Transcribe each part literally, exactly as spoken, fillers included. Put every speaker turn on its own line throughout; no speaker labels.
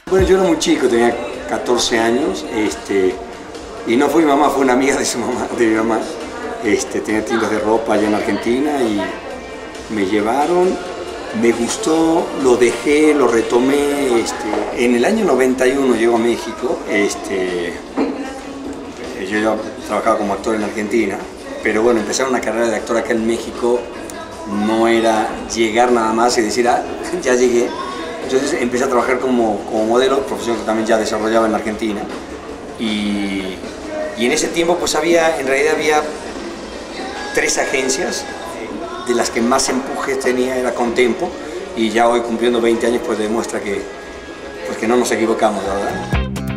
Bueno, yo era muy chico, tenía catorce años, este, y no fue mi mamá, fue una amiga de su mamá, de mi mamá. Este, tenía tiendas de ropa allá en Argentina y me llevaron, me gustó, lo dejé, lo retomé. Este, en el año noventa y uno llego a México, este, yo ya trabajaba como actor en Argentina, pero bueno, empezar una carrera de actor acá en México no era llegar nada más y decir, ah, ya llegué. Entonces empecé a trabajar como, como modelo, profesión que también ya desarrollaba en la Argentina. Y, y en ese tiempo pues había, en realidad había tres agencias, de las que más empujes tenía era Contempo, y ya hoy cumpliendo veinte años pues demuestra que, pues, que no nos equivocamos, la verdad.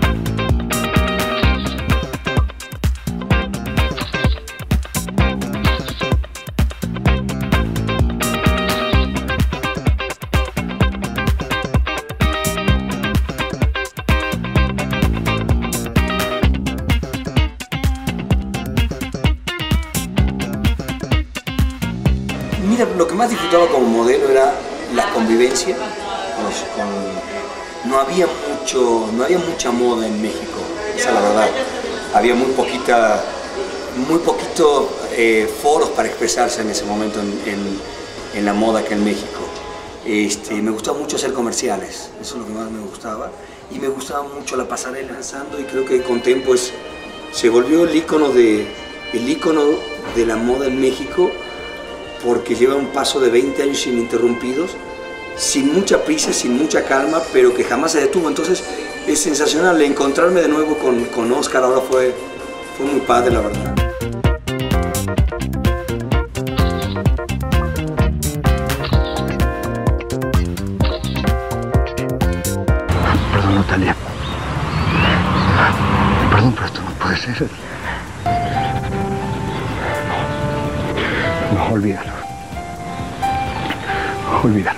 Mira, lo que más disfrutaba como modelo era la convivencia. Con los, con, no, había mucho, no había mucha moda en México, esa es la verdad. Había muy poquita, muy poquito eh, foros para expresarse en ese momento en, en, en la moda acá en México. Este, me gustaba mucho hacer comerciales, eso es lo que más me gustaba. Y me gustaba mucho la pasarela danzando, y creo que Contempo es, se volvió el ícono de, el ícono de la moda en México, porque lleva un paso de veinte años ininterrumpidos, sin mucha prisa, sin mucha calma, pero que jamás se detuvo. Entonces es sensacional encontrarme de nuevo con, con Oscar, ahora fue, fue muy padre, la verdad.
Perdón, Natalia. Perdón, pero esto no puede ser. No, olvídalo. Olvídalo.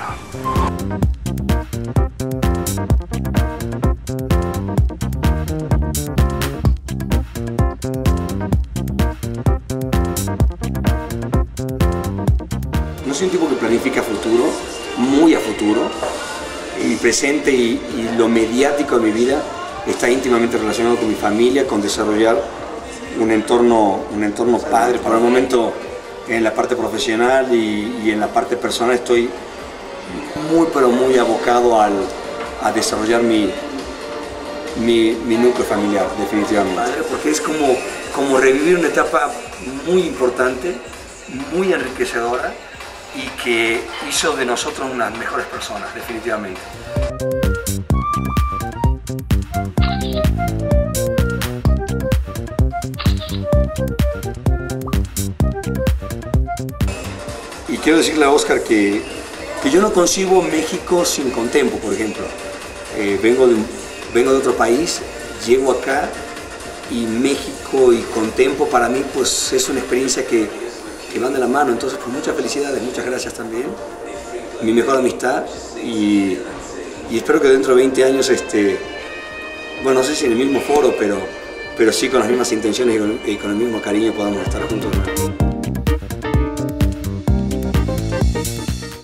No soy un tipo que planifica futuro, muy a futuro. Mi presente y, y lo mediático de mi vida está íntimamente relacionado con mi familia, con desarrollar un entorno, un entorno padre. Para el momento, en la parte profesional y, y en la parte personal estoy muy pero muy abocado al, a desarrollar mi, mi, mi núcleo familiar, definitivamente. Porque es como, como revivir una etapa muy importante, muy enriquecedora, y que hizo de nosotros unas mejores personas, definitivamente. Y quiero decirle a Oscar que, que yo no concibo México sin Contempo, por ejemplo. Eh, vengo, de, vengo de otro país, llego acá y México y Contempo para mí pues es una experiencia que, que van de la mano. Entonces pues muchas felicidades, muchas gracias también. Mi mejor amistad y, y espero que dentro de veinte años, este, bueno, no sé si en el mismo foro, pero, pero sí con las mismas intenciones y con, y con el mismo cariño podamos estar juntos.